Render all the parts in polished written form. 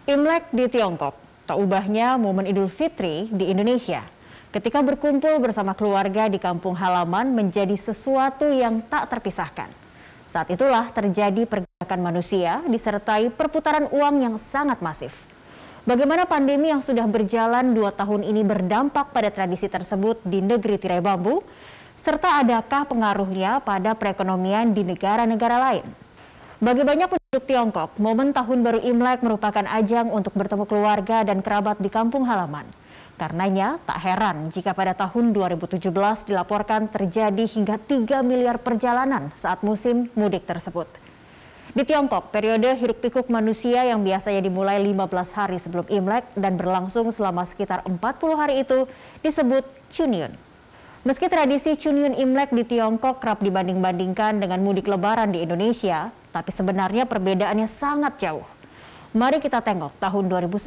Imlek di Tiongkok, tak ubahnya momen Idul Fitri di Indonesia. Ketika berkumpul bersama keluarga di kampung halaman menjadi sesuatu yang tak terpisahkan. Saat itulah terjadi pergerakan manusia disertai perputaran uang yang sangat masif. Bagaimana pandemi yang sudah berjalan 2 tahun ini berdampak pada tradisi tersebut di negeri tirai bambu, serta adakah pengaruhnya pada perekonomian di negara-negara lain? Bagi banyak penduduk Tiongkok, momen Tahun Baru Imlek merupakan ajang untuk bertemu keluarga dan kerabat di kampung halaman. Karenanya, tak heran jika pada tahun 2017 dilaporkan terjadi hingga 3 miliar perjalanan saat musim mudik tersebut. Di Tiongkok, periode hiruk-pikuk manusia yang biasanya dimulai 15 hari sebelum Imlek dan berlangsung selama sekitar 40 hari itu disebut Chunyun. Meski tradisi Chunyun Imlek di Tiongkok kerap dibanding-bandingkan dengan mudik lebaran di Indonesia, tapi sebenarnya perbedaannya sangat jauh. Mari kita tengok tahun 2019.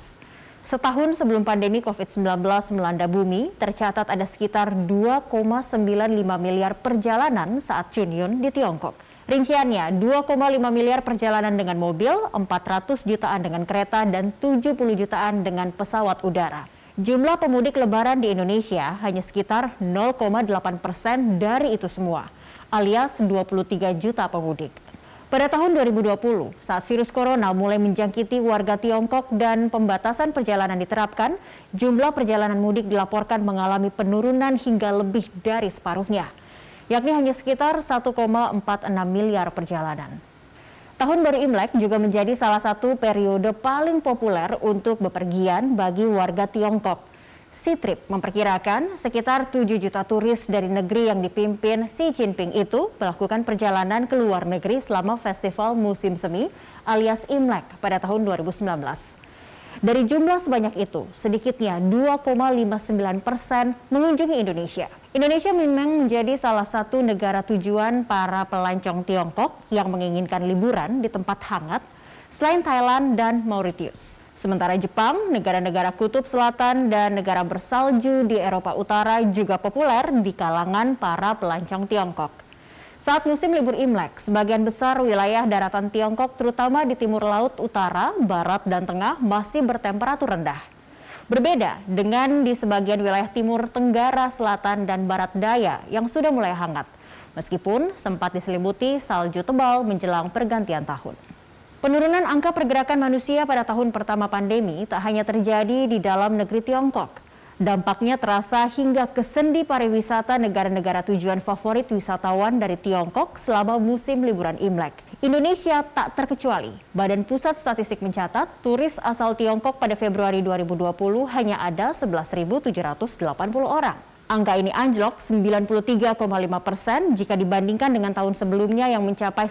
Setahun sebelum pandemi COVID-19 melanda bumi, tercatat ada sekitar 2,95 miliar perjalanan saat Chunyun di Tiongkok. Rinciannya 2,5 miliar perjalanan dengan mobil, 400 jutaan dengan kereta, dan 70 jutaan dengan pesawat udara. Jumlah pemudik lebaran di Indonesia hanya sekitar 0,8% dari itu semua, alias 23 juta pemudik. Pada tahun 2020, saat virus corona mulai menjangkiti warga Tiongkok dan pembatasan perjalanan diterapkan, jumlah perjalanan mudik dilaporkan mengalami penurunan hingga lebih dari separuhnya, yakni hanya sekitar 1,46 miliar perjalanan. Tahun Baru Imlek juga menjadi salah satu periode paling populer untuk bepergian bagi warga Tiongkok. Ctrip memperkirakan sekitar 7 juta turis dari negeri yang dipimpin Xi Jinping itu melakukan perjalanan ke luar negeri selama festival musim semi alias Imlek pada tahun 2019. Dari jumlah sebanyak itu, sedikitnya 2,59% mengunjungi Indonesia. Indonesia memang menjadi salah satu negara tujuan para pelancong Tiongkok yang menginginkan liburan di tempat hangat selain Thailand dan Mauritius. Sementara Jepang, negara-negara kutub selatan, dan negara bersalju di Eropa Utara juga populer di kalangan para pelancong Tiongkok. Saat musim libur Imlek, sebagian besar wilayah daratan Tiongkok terutama di timur laut utara, barat, dan tengah masih bertemperatur rendah. Berbeda dengan di sebagian wilayah timur tenggara, selatan, dan barat daya yang sudah mulai hangat, meskipun sempat diselimuti salju tebal menjelang pergantian tahun. Penurunan angka pergerakan manusia pada tahun pertama pandemi tak hanya terjadi di dalam negeri Tiongkok. Dampaknya terasa hingga ke sendi pariwisata negara-negara tujuan favorit wisatawan dari Tiongkok selama musim liburan Imlek. Indonesia tak terkecuali. Badan Pusat Statistik mencatat turis asal Tiongkok pada Februari 2020 hanya ada 11.780 orang. Angka ini anjlok 93,5% jika dibandingkan dengan tahun sebelumnya yang mencapai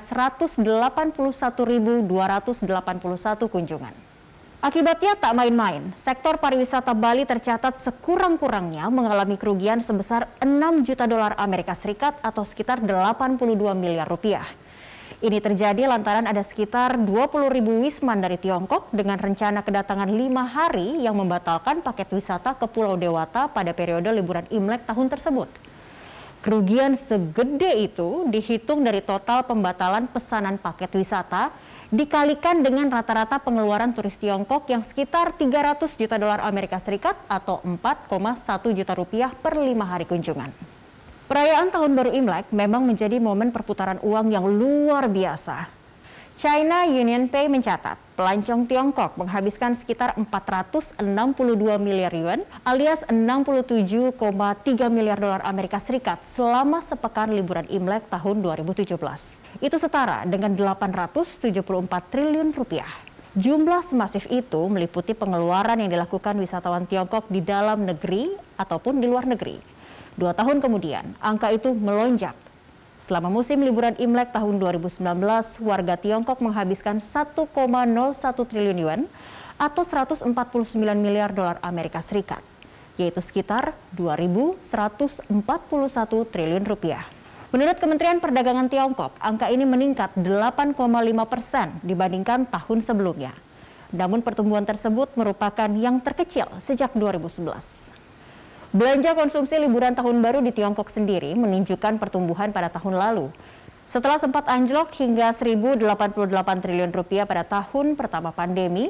181.281 kunjungan. Akibatnya tak main-main, sektor pariwisata Bali tercatat sekurang-kurangnya mengalami kerugian sebesar 6 juta dolar Amerika Serikat atau sekitar 82 miliar rupiah. Ini terjadi lantaran ada sekitar 20.000 wisman dari Tiongkok dengan rencana kedatangan 5 hari yang membatalkan paket wisata ke Pulau Dewata pada periode liburan Imlek tahun tersebut. Kerugian segede itu dihitung dari total pembatalan pesanan paket wisata dikalikan dengan rata-rata pengeluaran turis Tiongkok yang sekitar 300 juta dolar Amerika Serikat atau 4,1 juta rupiah per 5 hari kunjungan. Perayaan Tahun Baru Imlek memang menjadi momen perputaran uang yang luar biasa. China UnionPay mencatat pelancong Tiongkok menghabiskan sekitar 462 miliar yuan alias 67,3 miliar dolar Amerika Serikat selama sepekan liburan Imlek tahun 2017. Itu setara dengan 874 triliun rupiah. Jumlah semasif itu meliputi pengeluaran yang dilakukan wisatawan Tiongkok di dalam negeri ataupun di luar negeri. 2 tahun kemudian, angka itu melonjak. Selama musim liburan Imlek tahun 2019, warga Tiongkok menghabiskan 1,01 triliun yuan atau 149 miliar dolar Amerika Serikat, yaitu sekitar 2.141 triliun rupiah. Menurut Kementerian Perdagangan Tiongkok, angka ini meningkat 8,5% dibandingkan tahun sebelumnya. Namun pertumbuhan tersebut merupakan yang terkecil sejak 2011. Belanja konsumsi liburan tahun baru di Tiongkok sendiri menunjukkan pertumbuhan pada tahun lalu. Setelah sempat anjlok hingga 1.088 triliun rupiah pada tahun pertama pandemi,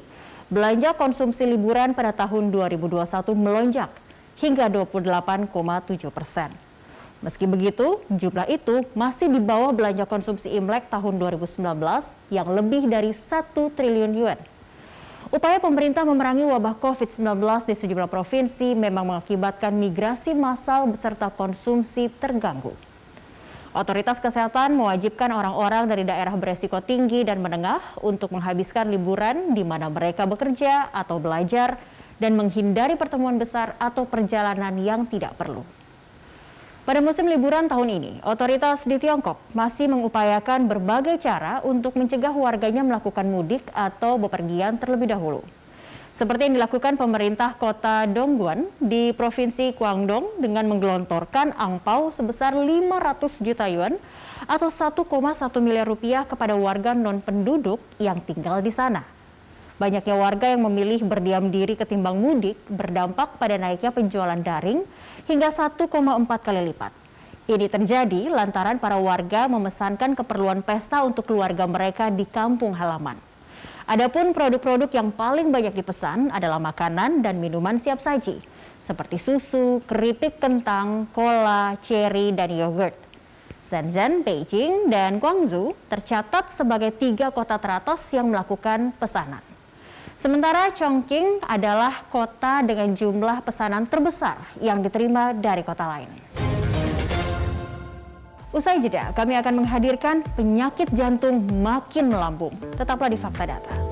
belanja konsumsi liburan pada tahun 2021 melonjak hingga 28,7%. Meski begitu, jumlah itu masih di bawah belanja konsumsi Imlek tahun 2019 yang lebih dari 1 triliun yuan. Upaya pemerintah memerangi wabah COVID-19 di sejumlah provinsi memang mengakibatkan migrasi massal beserta konsumsi terganggu. Otoritas kesehatan mewajibkan orang-orang dari daerah beresiko tinggi dan menengah untuk menghabiskan liburan di mana mereka bekerja atau belajar dan menghindari pertemuan besar atau perjalanan yang tidak perlu. Pada musim liburan tahun ini, otoritas di Tiongkok masih mengupayakan berbagai cara untuk mencegah warganya melakukan mudik atau bepergian terlebih dahulu. Seperti yang dilakukan pemerintah kota Dongguan di Provinsi Guangdong dengan menggelontorkan angpau sebesar 500 juta yuan atau 1,1 miliar rupiah kepada warga non-penduduk yang tinggal di sana. Banyaknya warga yang memilih berdiam diri ketimbang mudik berdampak pada naiknya penjualan daring hingga 1,4 kali lipat. Ini terjadi lantaran para warga memesankan keperluan pesta untuk keluarga mereka di kampung halaman. Adapun produk-produk yang paling banyak dipesan adalah makanan dan minuman siap saji, seperti susu, keripik kentang, cola, ceri, dan yogurt. Shenzhen, Beijing, dan Guangzhou tercatat sebagai 3 kota teratas yang melakukan pesanan. Sementara Chongqing adalah kota dengan jumlah pesanan terbesar yang diterima dari kota lain. Usai jeda, kami akan menghadirkan penyakit jantung makin melambung. Tetaplah di Fakta Data.